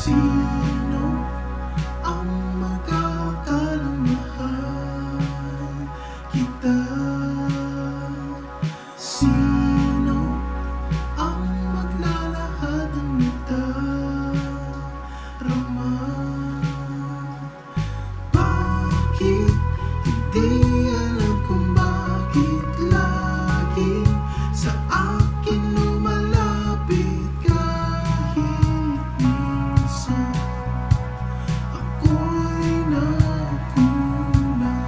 Sino ang magkakalang mahal kita? Sino ang maglalahad ng nadarama? Bakit hindi alam kung bakit laging sa akin lumalapit kahit minsan ako'y nakulang?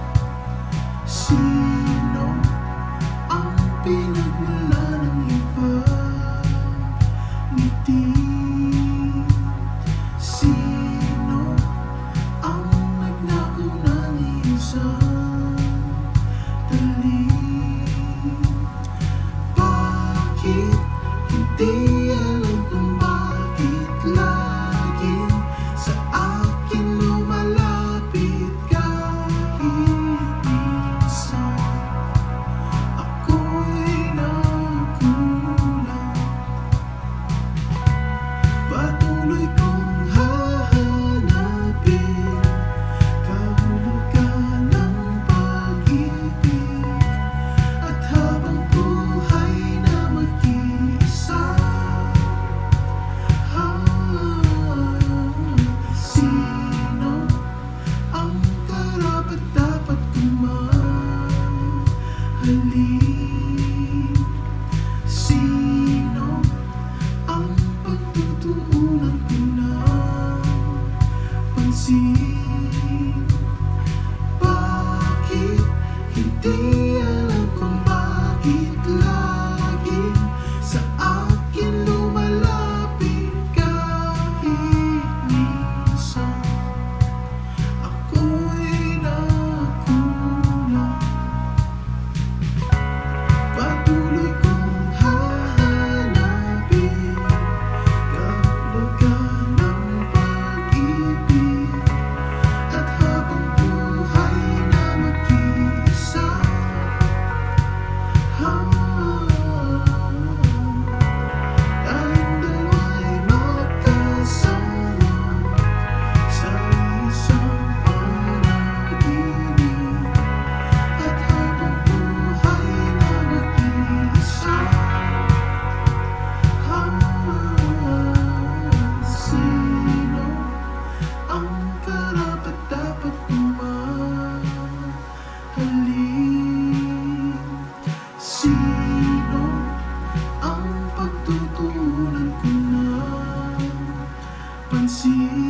Sino ang pinagmula ng ipagngiti? Sino ang nagnakaw ng isang talim? Bakit hindi alam kung bakit laging sa akin lumalapit kahit minsan ako'y nakulang? Patuloy kong hahanapin kahulugan ng pag-ibig, at habang buhay na mag-isa, sino ang karapat-dapat kong mahalin? Sino ang pagtutuunan ko ng pansin? Bakit hindi alam kung bakit laging sa akin lumalapit kahit minsan ako'y nakulang? Patuloy kong hahanapin kahulugan ng pag-ibig, at habang buhay na mag-isa, tayong dalawa'y magkasama sa isang panaginip, at habang buhay na mag-isa, sino ang karapat-dapat kong mahalin? Sino ang pagtutuunan ko ng pansin?